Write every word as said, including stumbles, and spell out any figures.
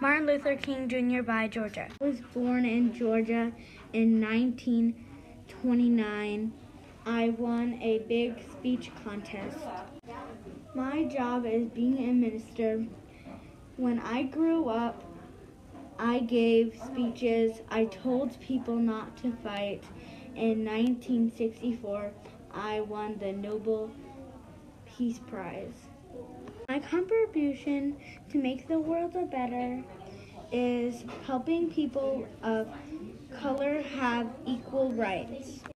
Martin Luther King Junior by Georgia. I was born in Georgia in nineteen twenty-nine. I won a big speech contest. My job is being a minister. When I grew up, I gave speeches. I told people not to fight. In nineteen sixty-four, I won the Nobel Peace Prize. My contribution to make the world a better is helping people of color have equal rights.